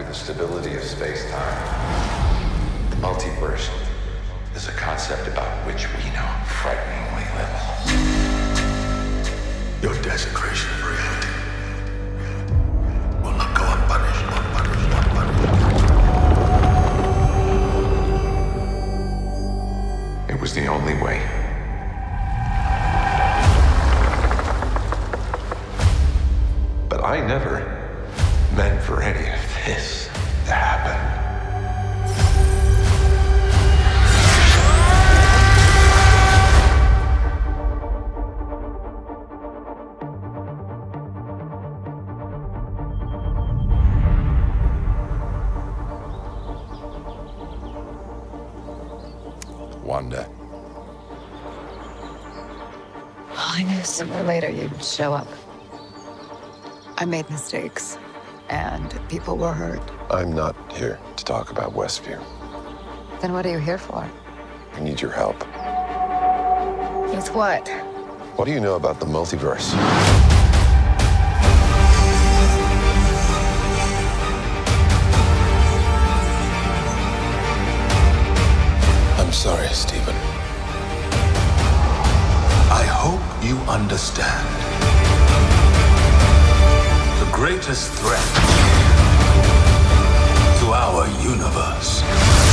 the stability of space-time. The multiverse is a concept about which we know frighteningly little. Your desecration of reality will not go unpunished, unpunished, unpunished. It was the only way. But I never meant for any of this to happen. Wanda. I knew sooner or later you'd show up. I made mistakes, and people were hurt. I'm not here to talk about Westview. Then what are you here for? I need your help. With what? What do you know about the multiverse? I'm sorry, Stephen. I hope you understand. The greatest threat to our universe